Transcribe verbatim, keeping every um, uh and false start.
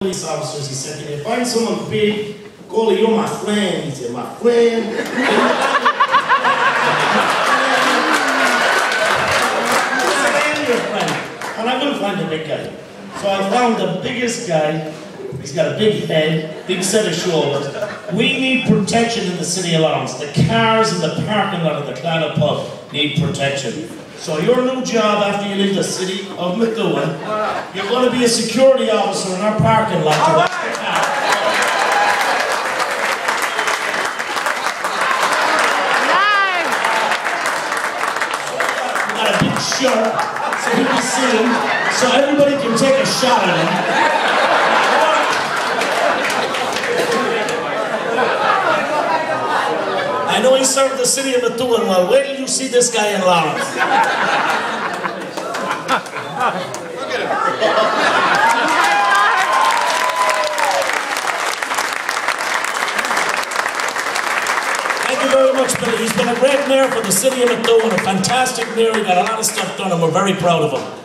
Police officers, he said, "Can you find someone big? Golly, you're my friend." He said, "My friend?" And I couldn't find the big guy. So I found the biggest guy. He's got a big head, big set of shoulders. We need protection in the city of Lawrence. The cars in the parking lot of the Clonard pub need protection. So your new job after you leave the city of Methuen, you're going to be a security officer in our parking lot to watch the cars. We got a big shirt so he can see him, so everybody can take a shot at him. I know he served the city of Methuen well. Wait till you see this guy in Lawrence. Look at him. Thank you very much, Billy. He's been a great mayor for the city of Methuen, a fantastic mayor. He got a lot of stuff done, and we're very proud of him.